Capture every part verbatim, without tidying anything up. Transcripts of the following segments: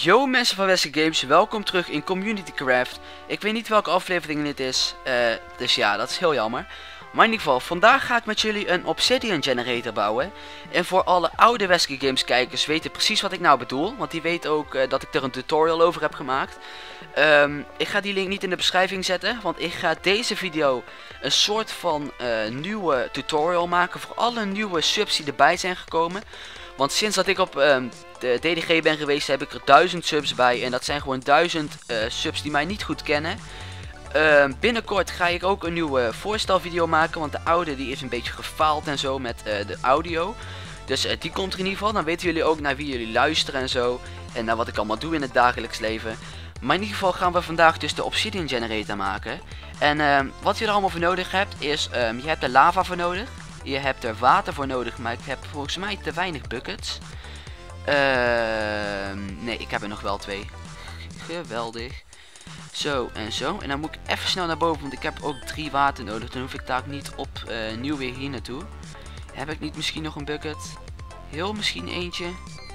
Yo mensen van Wesley Games, welkom terug in Community Craft. Ik weet niet welke aflevering dit is, uh, dus ja, dat is heel jammer. Maar in ieder geval, vandaag ga ik met jullie een Obsidian Generator bouwen. En voor alle oude Wesley Games kijkers weten precies wat ik nou bedoel, want die weten ook uh, dat ik er een tutorial over heb gemaakt. Um, ik ga die link niet in de beschrijving zetten, want ik ga deze video een soort van uh, nieuwe tutorial maken voor alle nieuwe subs die erbij zijn gekomen. Want sinds dat ik op um, de D D G ben geweest heb ik er duizend subs bij. En dat zijn gewoon duizend uh, subs die mij niet goed kennen. Uh, binnenkort ga ik ook een nieuwe voorstelvideo maken. Want de oude die is een beetje gefaald en zo met uh, de audio. Dus uh, die komt er in ieder geval. Dan weten jullie ook naar wie jullie luisteren en zo. En naar wat ik allemaal doe in het dagelijks leven. Maar in ieder geval gaan we vandaag dus de Obsidian Generator maken. En uh, wat je er allemaal voor nodig hebt is, um, je hebt er lava voor nodig. Je hebt er water voor nodig, maar ik heb volgens mij te weinig buckets. Uh, nee, ik heb er nog wel twee. Geweldig. Zo en zo. En dan moet ik even snel naar boven, want ik heb ook drie water nodig. Dan hoef ik daar niet opnieuw uh, weer hier naartoe. Heb ik niet misschien nog een bucket? Heel misschien eentje.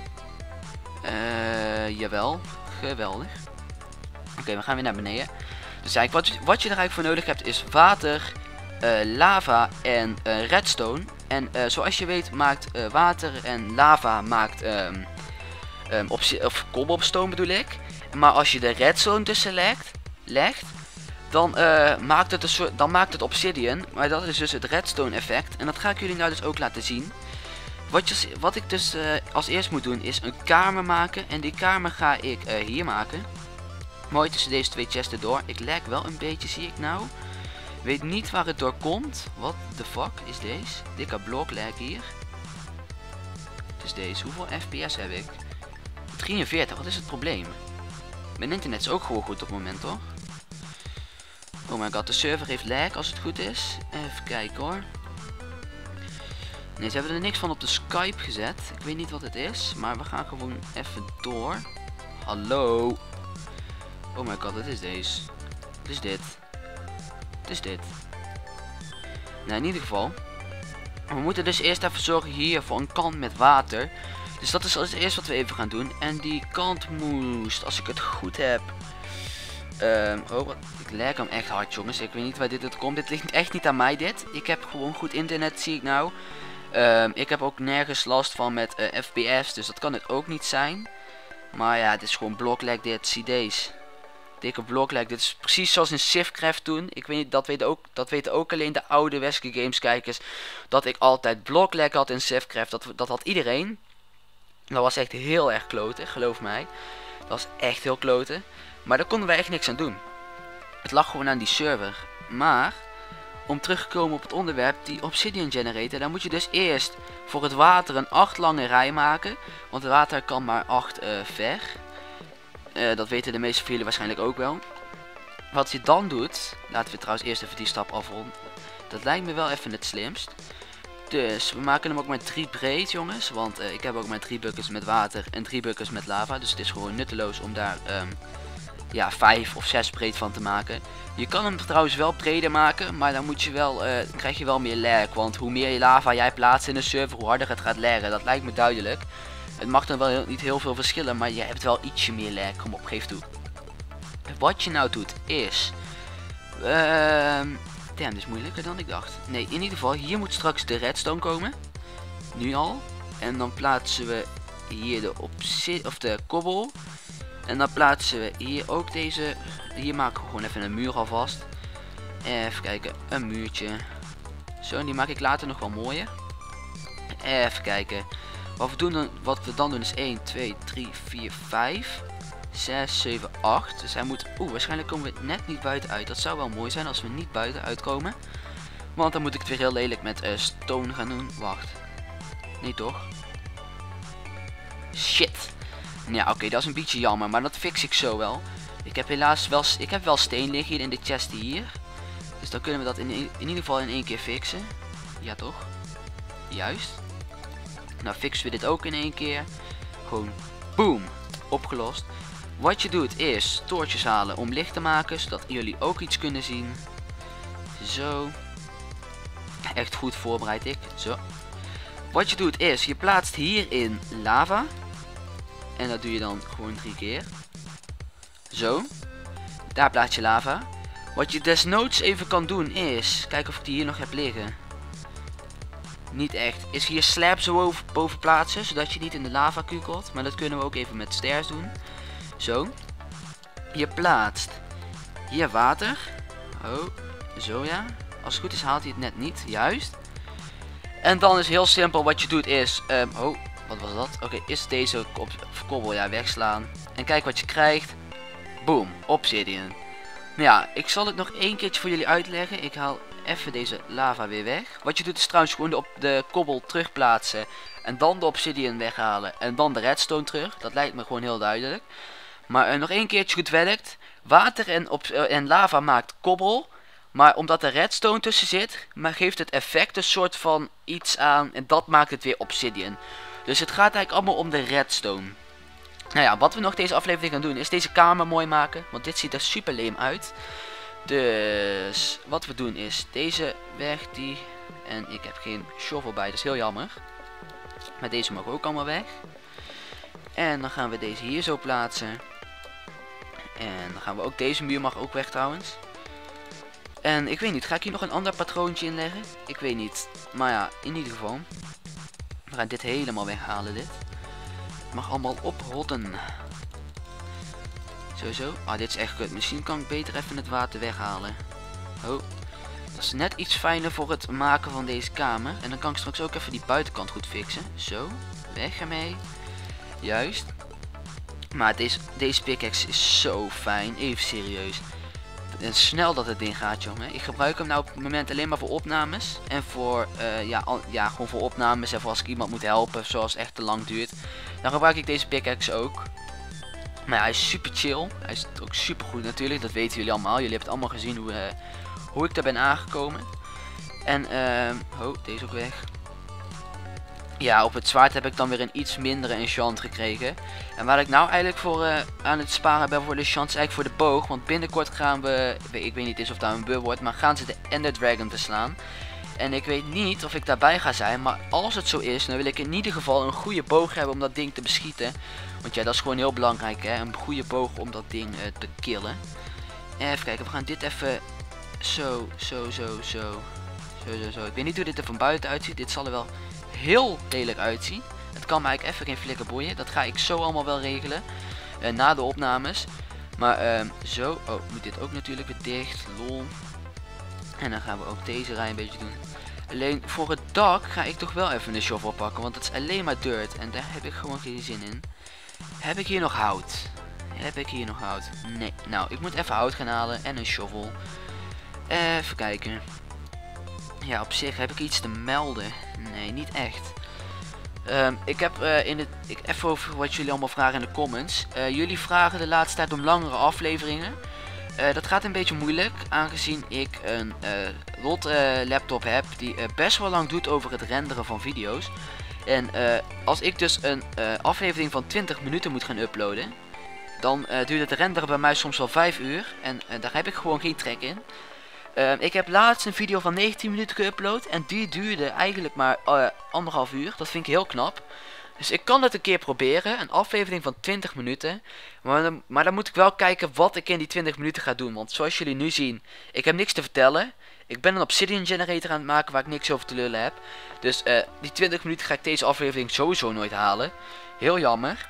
Uh, jawel. Geweldig. Oké, okay, we gaan weer naar beneden. Dus eigenlijk wat, wat je er eigenlijk voor nodig hebt is water, uh, lava en uh, redstone. En uh, zoals je weet maakt uh, water en lava maakt um, um, of cobblestone bedoel ik. Maar als je de redstone tussen legt, legt dan, uh, maakt het een soort, dan maakt het obsidian. Maar dat is dus het redstone effect. En dat ga ik jullie nou dus ook laten zien. Wat, je, wat ik dus uh, als eerst moet doen is een kamer maken. En die kamer ga ik uh, hier maken. Mooi tussen deze twee chesten door. Ik lag wel een beetje, zie ik nou. Weet niet waar het door komt. What the fuck is deze? Dikke blok lag hier. Dus deze. Hoeveel F P S heb ik? drieënveertig. Wat is het probleem? Mijn internet is ook gewoon goed op het moment, hoor. Oh my god, de server heeft lag als het goed is. Even kijken hoor. Nee, ze hebben er niks van op de Skype gezet. Ik weet niet wat het is. Maar we gaan gewoon even door. Hallo. Oh my god, wat is deze? Wat is dit? Wat is dit? Nou, in ieder geval. We moeten dus eerst even zorgen hier voor een kant met water. Dus dat is als eerst wat we even gaan doen. En die kant moest, als ik het goed heb. Um, oh, wat, ik lag hem echt hard, jongens. Ik weet niet waar dit het komt. Dit ligt echt niet aan mij, dit. Ik heb gewoon goed internet, zie ik nou. Um, ik heb ook nergens last van met uh, F P S. Dus dat kan het ook niet zijn. Maar ja, het is gewoon bloklag dit. Zie deze. Dikke bloklag. Dit is precies zoals in Sifcraft toen. Ik weet niet, dat weten ook, dat weten ook alleen de oude Wesley Games kijkers. Dat ik altijd bloklag had in Sifcraft. Dat, dat had iedereen. Dat was echt heel erg kloten, geloof mij. Dat was echt heel kloten. Maar daar konden wij echt niks aan doen. Het lag gewoon aan die server. Maar, om terug te komen op het onderwerp, die Obsidian Generator. Dan moet je dus eerst voor het water een acht lange rij maken. Want het water kan maar acht uh, ver. Uh, dat weten de meeste van jullie waarschijnlijk ook wel. Wat je dan doet, laten we trouwens eerst even die stap afronden. Dat lijkt me wel even het slimst. Dus we maken hem ook met drie breed, jongens. Want uh, ik heb ook maar drie buckets met water en drie buckets met lava. Dus het is gewoon nutteloos om daar um, ja, vijf of zes breed van te maken. Je kan hem trouwens wel breder maken, maar dan moet je wel, uh, dan krijg je wel meer lag. Want hoe meer je lava jij plaatst in de server, hoe harder het gaat laggen. Dat lijkt me duidelijk. Het mag dan wel heel, niet heel veel verschillen, maar je hebt wel ietsje meer lag. Kom op, geef toe. Wat je nou doet is... Uh, Damn, dit is moeilijker dan ik dacht. Nee, in ieder geval, hier moet straks de redstone komen. Nu al. En dan plaatsen we hier de opzit of de kobbel. En dan plaatsen we hier ook deze. Hier maken we gewoon even een muur alvast. Even kijken, een muurtje. Zo, en die maak ik later nog wel mooier. Even kijken. Wat we, doen dan, wat we dan doen is één, twee, drie, vier, vijf, zes, zeven, acht. Dus hij moet... Oeh, waarschijnlijk komen we net niet buiten uit. Dat zou wel mooi zijn als we niet buiten uitkomen. Want dan moet ik het weer heel lelijk met uh, stone gaan doen. Wacht. Nee toch? Shit. Ja, oké, okay, dat is een beetje jammer. Maar dat fix ik zo wel. Ik heb helaas wel... Ik heb wel steen liggen hier in de chest hier. Dus dan kunnen we dat in, in ieder geval in één keer fixen. Ja toch? Juist. Nou fixen we dit ook in één keer. Gewoon boom. Opgelost. Wat je doet is toortjes halen om licht te maken, zodat jullie ook iets kunnen zien. Zo. Echt goed voorbereid ik. Zo. Wat je doet is, je plaatst hierin lava. En dat doe je dan gewoon drie keer. Zo. Daar plaats je lava. Wat je desnoods even kan doen is... Kijken of ik die hier nog heb liggen. Niet echt. Is hier slabs boven, boven plaatsen. Zodat je niet in de lava kukelt. Maar dat kunnen we ook even met stairs doen. Zo. Je plaatst. Hier water. Oh. Zo ja. Als het goed is haalt hij het net niet. Juist. En dan is heel simpel. Wat je doet is... Um, oh. Wat was dat? Oké. Okay, is deze op, kobbel ja wegslaan. En kijk wat je krijgt. Boom. Obsidian. Nou ja. Ik zal het nog één keertje voor jullie uitleggen. Ik haal... even deze lava weer weg. Wat je doet is trouwens gewoon de, op de kobbel terugplaatsen. En dan de obsidian weghalen. En dan de redstone terug. Dat lijkt me gewoon heel duidelijk. Maar uh, nog één keertje goed werkt. Water en, op, uh, en lava maakt kobbel. Maar omdat er redstone tussen zit. Maar geeft het effect een soort van iets aan. En dat maakt het weer obsidian. Dus het gaat eigenlijk allemaal om de redstone. Nou ja, wat we nog deze aflevering gaan doen. Is deze kamer mooi maken. Want dit ziet er super leem uit. Dus wat we doen is deze weg, die. En ik heb geen shovel bij, dat is heel jammer. Maar deze mag ook allemaal weg. En dan gaan we deze hier zo plaatsen. En dan gaan we ook deze muur mag ook weg trouwens. En ik weet niet, ga ik hier nog een ander patroontje inleggen? Ik weet niet. Maar ja, in ieder geval. We gaan dit helemaal weghalen dit. Het mag allemaal oprotten. Sowieso. Ah, dit is echt kut. Misschien kan ik beter even het water weghalen. Oh. Dat is net iets fijner voor het maken van deze kamer. En dan kan ik straks ook even die buitenkant goed fixen. Zo. Weg ermee. Juist. Maar deze, deze pickaxe is zo fijn. Even serieus. En snel dat het ding gaat, jongen. Ik gebruik hem nou op het moment alleen maar voor opnames. En voor, uh, ja, al, ja, gewoon voor opnames. En voor als ik iemand moet helpen, zoals het echt te lang duurt. Dan gebruik ik deze pickaxe ook. Maar ja, hij is super chill. Hij is ook super goed natuurlijk. Dat weten jullie allemaal. Jullie hebben het allemaal gezien hoe, uh, hoe ik daar ben aangekomen. En, uh, oh, deze ook weg. Ja, op het zwaard heb ik dan weer een iets mindere enchant gekregen. En waar ik nou eigenlijk voor uh, aan het sparen ben voor de enchant is eigenlijk voor de boog. Want binnenkort gaan we, ik weet niet eens of dat een bug wordt, maar gaan ze de Ender Dragon te slaan. En ik weet niet of ik daarbij ga zijn, maar als het zo is, dan wil ik in ieder geval een goede boog hebben om dat ding te beschieten. Want ja, dat is gewoon heel belangrijk, hè. Een goede boog om dat ding uh, te killen. Even kijken, we gaan dit even zo, zo, zo, zo, zo, zo, zo. Ik weet niet hoe dit er van buiten uitziet. Dit zal er wel heel lelijk uitzien. Het kan me eigenlijk even geen flikker boeien. Dat ga ik zo allemaal wel regelen. Uh, na de opnames. Maar uh, zo. Oh, moet dit ook natuurlijk weer dicht. Lol. En dan gaan we ook deze rij een beetje doen. Alleen voor het dak ga ik toch wel even een shovel pakken. Want het is alleen maar dirt. En daar heb ik gewoon geen zin in. Heb ik hier nog hout? Heb ik hier nog hout? Nee. Nou, ik moet even hout gaan halen. En een shovel. Even kijken. Ja, op zich heb ik iets te melden. Nee, niet echt. Um, ik heb uh, in het... Ik, even over wat jullie allemaal vragen in de comments. Uh, jullie vragen de laatste tijd om langere afleveringen. Uh, dat gaat een beetje moeilijk. Aangezien ik een uh, lot uh, laptop heb. Die uh, best wel lang doet over het renderen van video's. En uh, als ik dus een uh, aflevering van twintig minuten moet gaan uploaden. Dan uh, duurt het renderen bij mij soms wel vijf uur. En uh, daar heb ik gewoon geen trek in. Uh, ik heb laatst een video van negentien minuten geüpload en die duurde eigenlijk maar uh, anderhalf uur. Dat vind ik heel knap. Dus ik kan het een keer proberen, een aflevering van twintig minuten. Maar dan, maar dan moet ik wel kijken wat ik in die twintig minuten ga doen. Want zoals jullie nu zien, ik heb niks te vertellen. Ik ben een obsidian generator aan het maken waar ik niks over te lullen heb. Dus uh, die twintig minuten ga ik deze aflevering sowieso nooit halen. Heel jammer.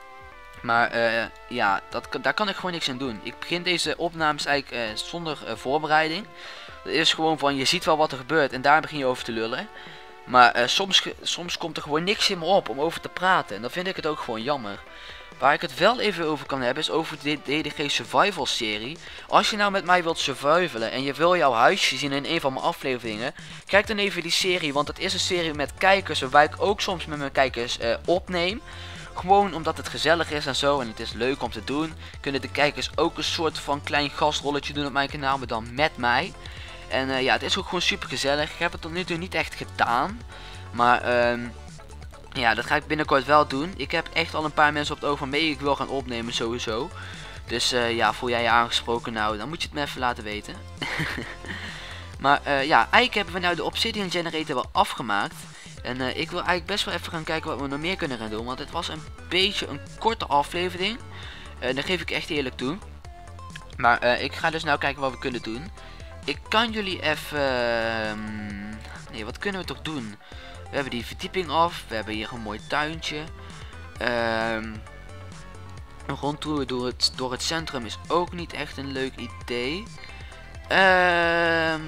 Maar uh, ja, dat, daar kan ik gewoon niks aan doen. Ik begin deze opnames eigenlijk uh, zonder uh, voorbereiding. Het is gewoon van, je ziet wel wat er gebeurt en daar begin je over te lullen. Maar uh, soms, soms komt er gewoon niks in me op om over te praten. En dan vind ik het ook gewoon jammer. Waar ik het wel even over kan hebben is over de D D G Survival serie. Als je nou met mij wilt survivalen en je wil jouw huisje zien in een van mijn afleveringen. Kijk dan even die serie, want het is een serie met kijkers waarbij ik ook soms met mijn kijkers uh, opneem. Gewoon omdat het gezellig is en zo en het is leuk om te doen. Kunnen de kijkers ook een soort van klein gastrolletje doen op mijn kanaal, maar dan met mij. En uh, ja, het is ook gewoon super gezellig. Ik heb het tot nu toe niet echt gedaan. Maar um, ja, dat ga ik binnenkort wel doen. Ik heb echt al een paar mensen op het oog van mee. Ik wil gaan opnemen sowieso. Dus uh, ja, voel jij je aangesproken nou, dan moet je het me even laten weten. Maar uh, ja, eigenlijk hebben we nou de Obsidian Generator wel afgemaakt. En uh, ik wil eigenlijk best wel even gaan kijken wat we nog meer kunnen gaan doen. Want het was een beetje een korte aflevering. Uh, daar geef ik echt eerlijk toe. Maar uh, ik ga dus nou kijken wat we kunnen doen. Ik kan jullie even... Uh, nee, wat kunnen we toch doen? We hebben die verdieping af. We hebben hier een mooi tuintje. Ehm... Een rondtour door het, door het centrum is ook niet echt een leuk idee. Ehm...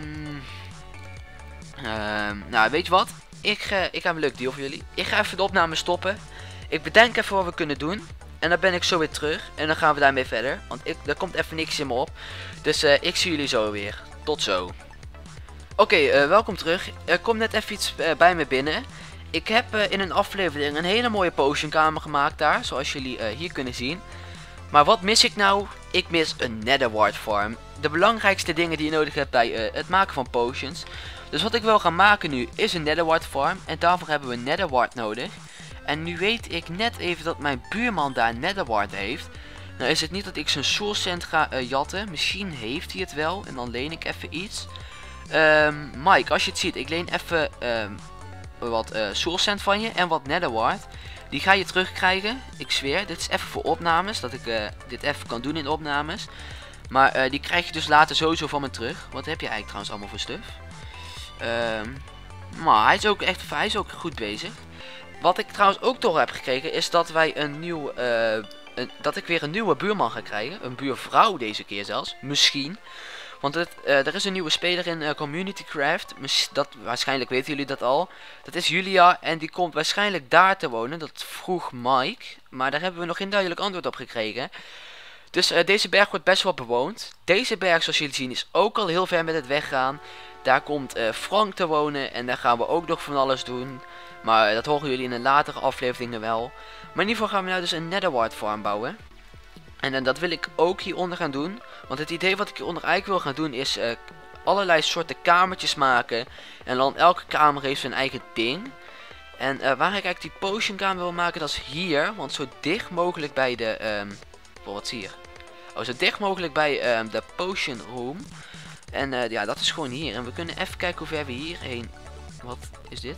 Um, nou, weet je wat? Ik, uh, ik heb een leuk deal voor jullie. Ik ga even de opname stoppen. Ik bedenk even wat we kunnen doen. En dan ben ik zo weer terug. En dan gaan we daarmee verder. Want ik, er komt even niks in me op. Dus uh, ik zie jullie zo weer. Tot zo. Oké, okay, uh, welkom terug. Er komt net even iets uh, bij me binnen. Ik heb uh, in een aflevering een hele mooie potionkamer gemaakt daar. Zoals jullie uh, hier kunnen zien. Maar wat mis ik nou? Ik mis een netherwart farm. De belangrijkste dingen die je nodig hebt bij uh, het maken van potions. Dus wat ik wil gaan maken nu is een netherwart farm. En daarvoor hebben we netherwart nodig. En nu weet ik net even dat mijn buurman daar netherwart heeft. Nou is het niet dat ik zijn soul sand ga uh, jatten. Misschien heeft hij het wel. En dan leen ik even iets. Um, Mike, als je het ziet. Ik leen even um, wat uh, soul sand van je. En wat netherwart. Die ga je terugkrijgen. Ik zweer. Dit is even voor opnames. Dat ik uh, dit even kan doen in opnames. Maar uh, die krijg je dus later sowieso van me terug. Wat heb je eigenlijk trouwens allemaal voor stuff? Um, maar hij is ook echt hij is ook goed bezig. Wat ik trouwens ook door heb gekregen is dat wij een nieuw, uh, een, dat ik weer een nieuwe buurman ga krijgen. Een buurvrouw deze keer zelfs. Misschien. Want het, uh, er is een nieuwe speler in uh, Community Craft. Dat, waarschijnlijk weten jullie dat al. Dat is Julia en die komt waarschijnlijk daar te wonen. Dat vroeg Mike. Maar daar hebben we nog geen duidelijk antwoord op gekregen. Dus uh, deze berg wordt best wel bewoond. Deze berg zoals jullie zien is ook al heel ver met het weggaan. Daar komt uh, Frank te wonen en daar gaan we ook nog van alles doen. Maar uh, dat horen jullie in een latere afleveringen wel. Maar in ieder geval gaan we nou dus een netherwart farm bouwen. En, en dat wil ik ook hieronder gaan doen. Want het idee wat ik hieronder eigenlijk wil gaan doen is uh, allerlei soorten kamertjes maken. En dan elke kamer heeft zijn eigen ding. En uh, waar ik eigenlijk die potion kamer wil maken, dat is hier. Want zo dicht mogelijk bij de... Um, oh, wat is hier? Oh, zo dicht mogelijk bij um, de potion room. En uh, ja, dat is gewoon hier. En we kunnen even kijken hoe ver we hierheen... Wat is dit?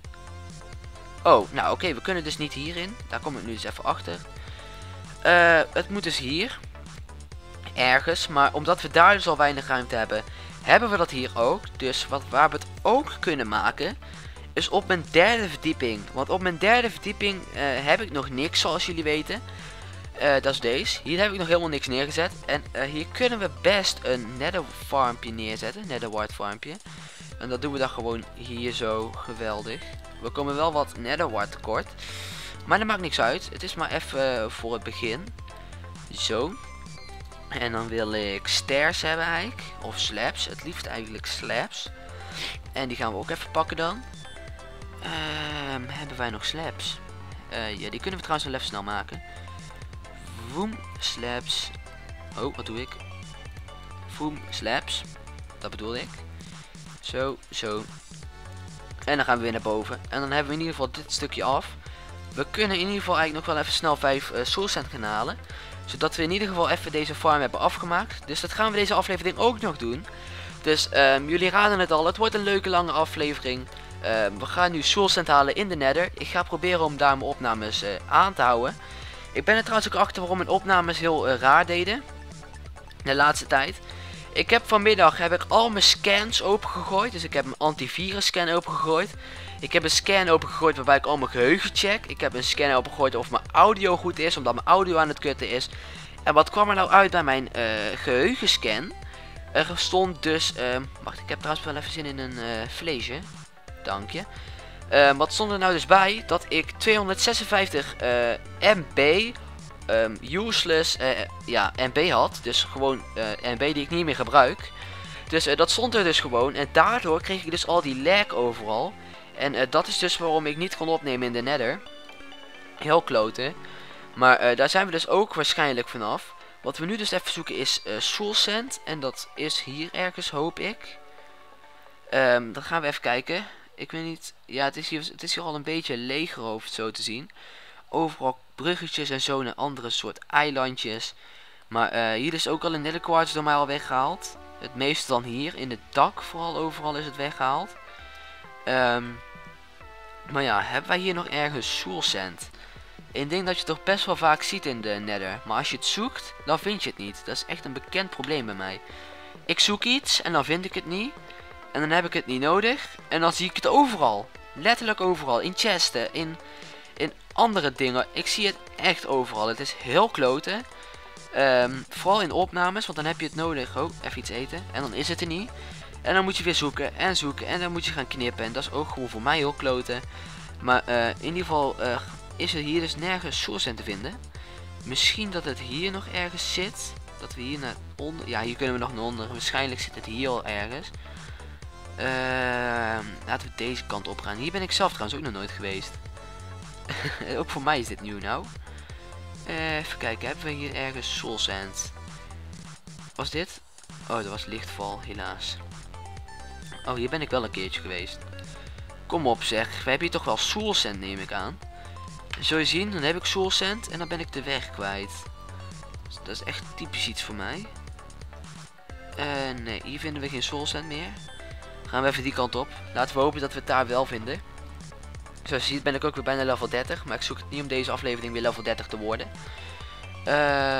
Oh, nou oké, okay, we kunnen dus niet hierin. Daar kom ik nu dus even achter. Uh, het moet dus hier. Ergens. Maar omdat we daar dus al weinig ruimte hebben, hebben we dat hier ook. Dus wat, waar we het ook kunnen maken, is op mijn derde verdieping. Want op mijn derde verdieping uh, heb ik nog niks, zoals jullie weten. Uh, dat is deze. Hier heb ik nog helemaal niks neergezet. En uh, hier kunnen we best een nether farmpje neerzetten. Netherwart farmpje. En dat doen we dan gewoon hier zo. Geweldig. We komen wel wat netherwart tekort. Maar dat maakt niks uit. Het is maar even uh, voor het begin. Zo. En dan wil ik stairs hebben eigenlijk. Of slabs. Het liefst eigenlijk slabs. En die gaan we ook even pakken dan. Um, hebben wij nog slabs? Uh, ja, die kunnen we trouwens wel even snel maken. Voom, slabs. Oh, wat doe ik? Voom, slabs. Dat bedoel ik. Zo, zo. En dan gaan we weer naar boven. En dan hebben we in ieder geval dit stukje af. We kunnen in ieder geval eigenlijk nog wel even snel vijf uh, soul sand gaan halen. Zodat we in ieder geval even deze farm hebben afgemaakt. Dus dat gaan we deze aflevering ook nog doen. Dus um, jullie raden het al. Het wordt een leuke lange aflevering. Um, we gaan nu soul sand halen in de nether. Ik ga proberen om daar mijn opnames uh, aan te houden. Ik ben er trouwens ook achter waarom mijn opnames heel uh, raar deden. De laatste tijd. Ik heb vanmiddag heb ik al mijn scans opengegooid. Dus ik heb een antivirus scan opengegooid. Ik heb een scan opengegooid waarbij ik al mijn geheugen check. Ik heb een scan opengegooid of mijn audio goed is. Omdat mijn audio aan het kutten is. En wat kwam er nou uit bij mijn uh, geheugenscan? Er stond dus... Uh, wacht, ik heb trouwens wel even zin in een uh, vleesje. Dank je. Uh, wat stond er nou dus bij? Dat ik tweehonderdzesenvijftig uh, MB... Um, useless uh, ja, M B had. Dus gewoon uh, M B die ik niet meer gebruik. Dus uh, dat stond er dus gewoon. En daardoor kreeg ik dus al die lag overal. En uh, dat is dus waarom ik niet kon opnemen in de nether. Heel kloten. Maar uh, daar zijn we dus ook waarschijnlijk vanaf. Wat we nu dus even zoeken is uh, soul sand. En dat is hier ergens, hoop ik. Um, dan gaan we even kijken. Ik weet niet. Ja, het is hier, het is hier al een beetje leeggeroofd zo te zien. Overal bruggetjes en zo naar andere soort eilandjes. Maar uh, hier is ook al een nether quartz door mij al weggehaald. Het meeste dan hier. In het dak vooral overal is het weggehaald. Um, Maar ja, hebben wij hier nog ergens soul sand? Ik denk dat je het toch best wel vaak ziet in de nether. Maar als je het zoekt, dan vind je het niet. Dat is echt een bekend probleem bij mij. Ik zoek iets en dan vind ik het niet. En dan heb ik het niet nodig. En dan zie ik het overal. Letterlijk overal. In chesten. In, in andere dingen. Ik zie het echt overal. Het is heel kloten. Um, vooral in opnames. Want dan heb je het nodig. Oh, even iets eten. En dan is het er niet. En dan moet je weer zoeken en zoeken. En dan moet je gaan knippen. En dat is ook gewoon voor mij heel kloten. Maar uh, in ieder geval uh, is er hier dus nergens source in te vinden. Misschien dat het hier nog ergens zit. Dat we hier naar onder... Ja, hier kunnen we nog naar onder. Waarschijnlijk zit het hier al ergens. Uh, laten we deze kant op gaan. Hier ben ik zelf trouwens ook nog nooit geweest. Ook voor mij is dit nieuw nou. Uh, even kijken, hebben we hier ergens soul sand? Was dit? Oh, dat was lichtval, helaas. Oh, hier ben ik wel een keertje geweest. Kom op zeg, we hebben hier toch wel soul sand neem ik aan. Zul je zien, dan heb ik soul sand en dan ben ik de weg kwijt. Dus dat is echt typisch iets voor mij. Uh, nee, hier vinden we geen soul sand meer. Gaan we even die kant op. Laten we hopen dat we het daar wel vinden. Zoals je ziet ben ik ook weer bijna level dertig. Maar ik zoek het niet om deze aflevering weer level dertig te worden. Uh,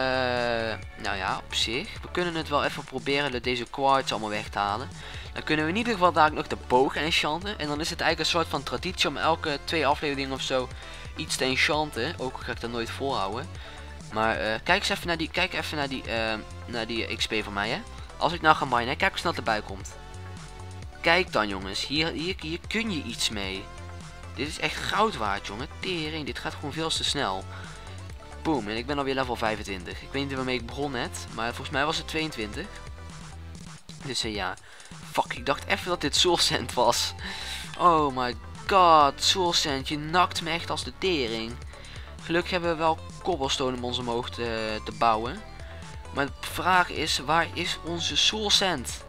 nou ja, op zich. We kunnen het wel even proberen deze quartz allemaal weg te halen. Dan kunnen we in ieder geval daar nog de boog enchanten. En dan is het eigenlijk een soort van traditie om elke twee afleveringen of zo iets te enchanten. Ook ga ik dat nooit volhouden. Maar uh, kijk eens even naar die, kijk even naar die, uh, naar die X P van mij hè. Als ik nou ga minen, kijk hoe snel het erbij komt. Kijk dan jongens, hier, hier, hier kun je iets mee. Dit is echt goud waard jongen, tering, dit gaat gewoon veel te snel. Boom, en ik ben alweer level vijfentwintig. Ik weet niet waarmee ik begon net, maar volgens mij was het tweeëntwintig. Dus uh, ja, fuck, ik dacht even dat dit soul sand was. Oh my god, soul sand, je nakt me echt als de tering. Gelukkig hebben we wel cobblestone om ons omhoog te, te bouwen. Maar de vraag is, waar is onze soul sand?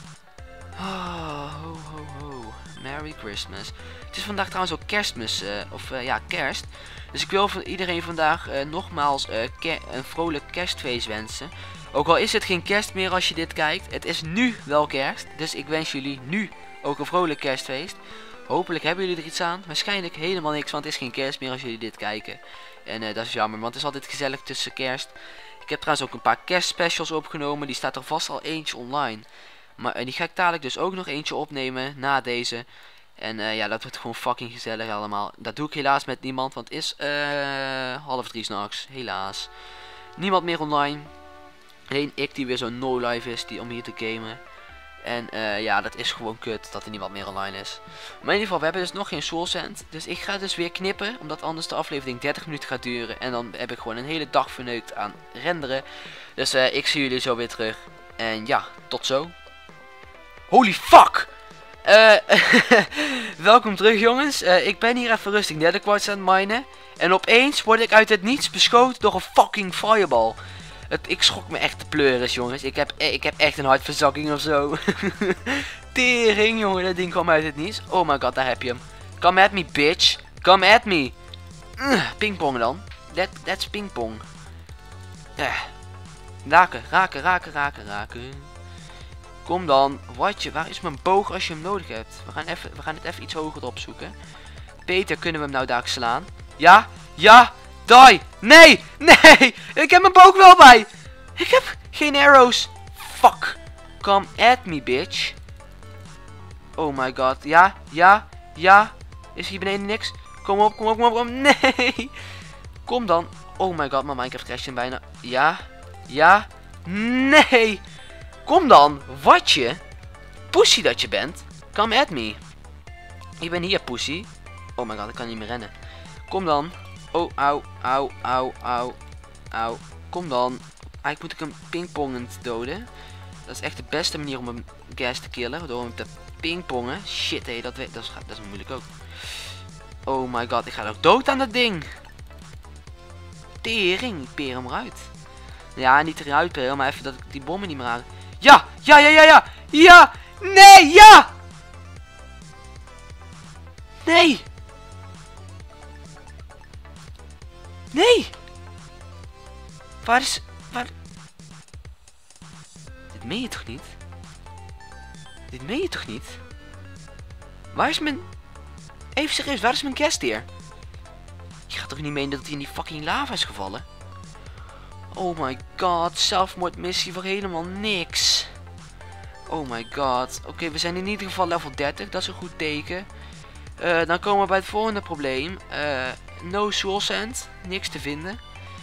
Oh, ho, ho, ho. Merry Christmas. Het is vandaag trouwens ook kerstmis, uh, of uh, ja, kerst. Dus ik wil van iedereen vandaag uh, nogmaals uh, een vrolijk kerstfeest wensen. Ook al is het geen kerst meer als je dit kijkt, het is nu wel kerst. Dus ik wens jullie nu ook een vrolijk kerstfeest. Hopelijk hebben jullie er iets aan. Waarschijnlijk helemaal niks, want het is geen kerst meer als jullie dit kijken. En uh, dat is jammer, want het is altijd gezellig tussen kerst. Ik heb trouwens ook een paar kerstspecials opgenomen. Die staat er vast al eentje online. Maar uh, die ga ik dadelijk dus ook nog eentje opnemen na deze. En uh, ja, dat wordt gewoon fucking gezellig allemaal. Dat doe ik helaas met niemand, want het is uh, half drie s'nachts. Helaas. Niemand meer online. Alleen ik die weer zo'n no-life is die om hier te gamen. En uh, ja, dat is gewoon kut dat er niemand meer online is. Maar in ieder geval, we hebben dus nog geen soul sand. Dus ik ga dus weer knippen, omdat anders de aflevering dertig minuten gaat duren. En dan heb ik gewoon een hele dag verneukt aan renderen. Dus uh, ik zie jullie zo weer terug. En ja, tot zo. Holy fuck! Uh, welkom terug jongens. Uh, ik ben hier even rustig netherquartz aan het minen. En opeens word ik uit het niets beschoten door een fucking fireball. Het, ik schrok me echt de pleuris jongens. Ik heb, ik heb echt een hartverzakking of zo. Tering jongen, dat ding kwam uit het niets. Oh my god, daar heb je hem. Come at me bitch. Come at me. Uh, pingpong dan. That, that's pingpong. Uh. Raken, raken, raken, raken, raken. Kom dan. Watje, waar is mijn boog als je hem nodig hebt? We gaan, even, we gaan het even iets hoger opzoeken. Peter, kunnen we hem nou daar slaan? Ja, ja, die. Nee, nee. Ik heb mijn boog wel bij. Ik heb geen arrows. Fuck. Come at me, bitch. Oh my god. Ja, ja, ja. Is hier beneden niks? Kom op, kom op, kom op, kom op. Nee. Kom dan. Oh my god, mijn Minecraft crasht bijna. Ja, ja. Nee. Kom dan, watje. Pussy dat je bent. Come at me. Ik ben hier, pussy. Oh my god, ik kan niet meer rennen. Kom dan. Oh, auw, auw, auw, auw, auw. Kom dan. Eigenlijk moet ik hem pingpongend doden. Dat is echt de beste manier om een gas te killen. Door hem te pingpongen. Shit, hé, dat, dat, is, dat is moeilijk ook. Oh my god, ik ga ook dood aan dat ding. Tering, ik peer hem eruit. Ja, niet eruit peren, maar even dat ik die bommen niet meer aan. Ja, ja, ja, ja, ja. Ja, nee, ja. Nee. Nee. Waar is... Waar... Dit meen je toch niet? Dit meen je toch niet? Waar is mijn... Even serieus, waar is mijn guest hier? Je gaat toch niet menen dat hij in die fucking lava is gevallen? Oh my god, zelfmoordmissie voor helemaal niks. Oh my god. Oké, okay, we zijn in ieder geval level dertig, dat is een goed teken. Uh, dan komen we bij het volgende probleem. Uh, no soul sand, niks te vinden.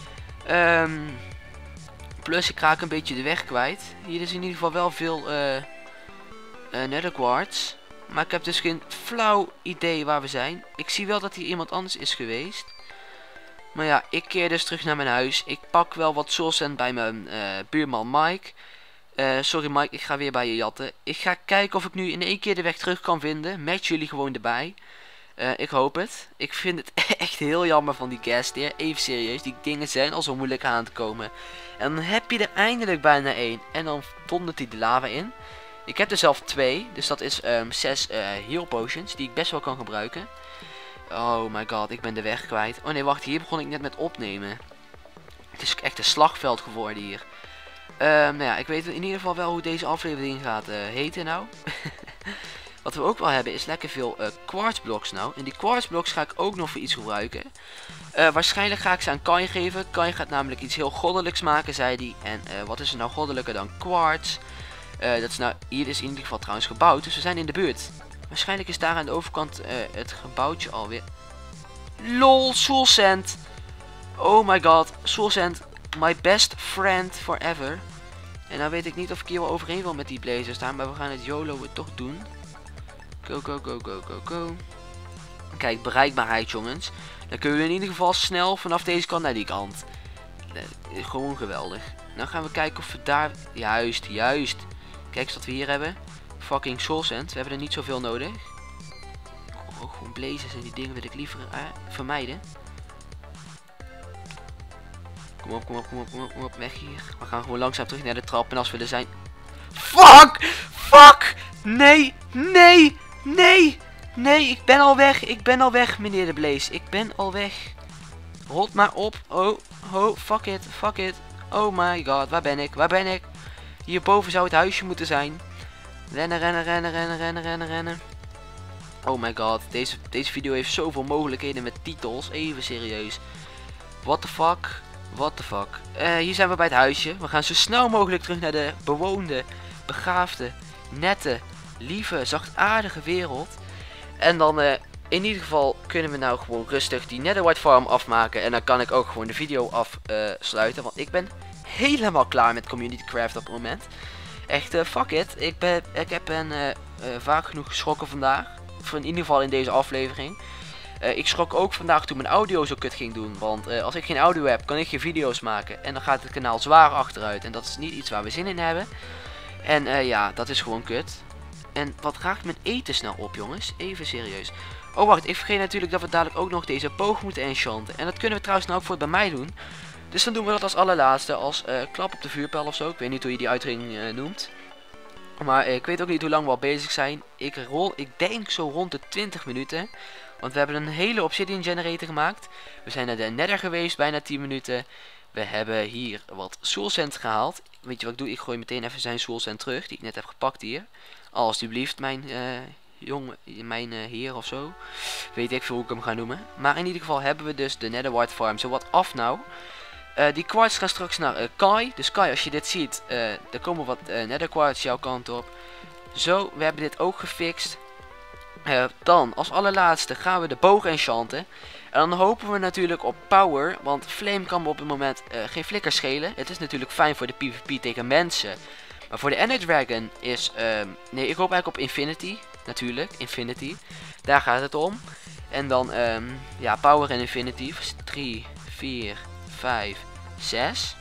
Um, plus ik raak een beetje de weg kwijt. Hier is in ieder geval wel veel uh, uh, nether quartz. Maar ik heb dus geen flauw idee waar we zijn. Ik zie wel dat hier iemand anders is geweest. Maar ja, ik keer dus terug naar mijn huis. Ik pak wel wat soul sand bij mijn uh, buurman Mike. Uh, sorry Mike, ik ga weer bij je jatten. Ik ga kijken of ik nu in één keer de weg terug kan vinden. Met jullie gewoon erbij. Uh, ik hoop het. Ik vind het echt heel jammer van die guest hier. Even serieus, die dingen zijn al zo moeilijk aan te komen. En dan heb je er eindelijk bijna één. En dan dondert hij de lava in. Ik heb er zelf twee. Dus dat is um, zes uh, heal potions die ik best wel kan gebruiken. Oh my god, ik ben de weg kwijt. Oh nee, wacht, hier begon ik net met opnemen. Het is echt een slagveld geworden hier. Um, nou ja, ik weet in ieder geval wel hoe deze aflevering gaat uh, heten nou. Wat we ook wel hebben is lekker veel uh, quartz blocks nou. En die quartz blocks ga ik ook nog voor iets gebruiken. Uh, waarschijnlijk ga ik ze aan Kai geven. Kai gaat namelijk iets heel goddelijks maken, zei hij. En uh, wat is er nou goddelijker dan quartz? Uh, dat is nou, hier is in ieder geval trouwens gebouwd, dus we zijn in de buurt. Waarschijnlijk is daar aan de overkant uh, het gebouwtje alweer. LOL, soul sand. Oh my god, soul sand. My best friend forever. En nou weet ik niet of ik hier wel overheen wil met die blazer staan, maar we gaan het YOLO het toch doen. Go, go, go, go, go, go. Kijk, bereikbaarheid jongens. Dan kunnen we in ieder geval snel vanaf deze kant naar die kant. Uh, gewoon geweldig. Nou gaan we kijken of we daar... Juist, juist. Kijk eens wat we hier hebben. Fucking soul sand. We hebben er niet zoveel nodig. Oh, gewoon blazers en die dingen wil ik liever uh, vermijden. Kom op, kom op, kom op, kom op, kom op. Weg hier. We gaan gewoon langzaam terug naar de trap. En als we er zijn... Fuck! Fuck! Nee! Nee! Nee! Nee, ik ben al weg. Ik ben al weg, meneer de Blaze. Ik ben al weg. Rot maar op. Oh, oh, fuck it, fuck it. Oh my god, waar ben ik? Waar ben ik? Hierboven zou het huisje moeten zijn. Rennen, rennen, rennen, rennen, rennen, rennen, rennen. Oh my god, deze, deze video heeft zoveel mogelijkheden met titels. Even serieus. What the fuck? What the fuck? Uh, hier zijn we bij het huisje. We gaan zo snel mogelijk terug naar de bewoonde, begaafde, nette, lieve, zachtaardige wereld. En dan uh, in ieder geval kunnen we nou gewoon rustig die Netherite farm afmaken. En dan kan ik ook gewoon de video afsluiten. Uh, want ik ben helemaal klaar met Community Craft op het moment. Echt, uh, fuck it. Ik, ben, ik heb ben uh, uh, vaak genoeg geschrokken vandaag. Voor in ieder geval in deze aflevering. Uh, ik schrok ook vandaag toen mijn audio zo kut ging doen. Want uh, als ik geen audio heb, kan ik geen video's maken. En dan gaat het kanaal zwaar achteruit. En dat is niet iets waar we zin in hebben. En uh, ja, dat is gewoon kut. En wat raakt mijn eten snel op, jongens? Even serieus. Oh, wacht. Ik vergeet natuurlijk dat we dadelijk ook nog deze boog moeten enchanten. En dat kunnen we trouwens nou ook voor het bij mij doen. Dus dan doen we dat als allerlaatste. Als uh, klap op de vuurpijl of zo. Ik weet niet hoe je die uitdrukking uh, noemt. Maar uh, ik weet ook niet hoe lang we al bezig zijn. Ik, rol, ik denk zo rond de twintig minuten. Want we hebben een hele obsidian generator gemaakt. We zijn naar de nether geweest, bijna tien minuten. We hebben hier wat soul sand gehaald. Weet je wat ik doe? Ik gooi meteen even zijn soul sand terug, die ik net heb gepakt hier. Alsjeblieft, mijn uh, jongen, mijn uh, heer of zo. Weet ik veel hoe ik hem ga noemen. Maar in ieder geval hebben we dus de netherite farm zo wat af nou. Uh, die quartz gaan straks naar uh, Kai. Dus Kai, als je dit ziet, uh, er komen wat uh, nether quartz jouw kant op. Zo, we hebben dit ook gefixt. Uh, dan, als allerlaatste, gaan we de boog enchanten. En dan hopen we natuurlijk op power. Want flame kan me op het moment uh, geen flikker schelen. Het is natuurlijk fijn voor de PvP tegen mensen. Maar voor de Ender Dragon is... Uh, nee, ik hoop eigenlijk op Infinity. Natuurlijk, Infinity. Daar gaat het om. En dan, um, ja, power en Infinity. drie, vier, vijf, zes.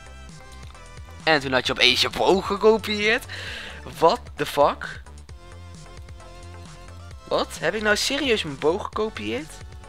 En toen had je opeens je boog gekopieerd. What the fuck? Wat? Heb ik nou serieus mijn boog gekopieerd?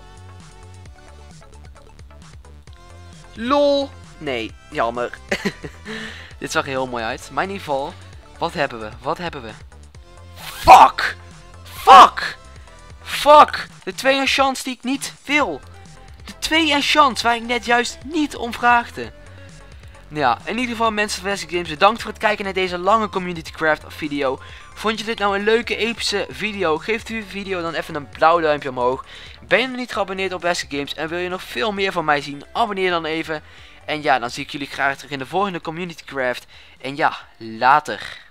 LOL! Nee, jammer. Dit zag er heel mooi uit. Maar in ieder geval, wat hebben we? Wat hebben we? Fuck! Fuck! Fuck! De twee enchants die ik niet wil. De twee enchants waar ik net juist niet om vraagde. Ja, in ieder geval mensen van Wesley Games, bedankt voor het kijken naar deze lange Community Craft video. Vond je dit nou een leuke, epische video? Geef de video dan even een blauw duimpje omhoog. Ben je nog niet geabonneerd op Wesley Games en wil je nog veel meer van mij zien? Abonneer dan even. En ja, dan zie ik jullie graag terug in de volgende Community Craft. En ja, later.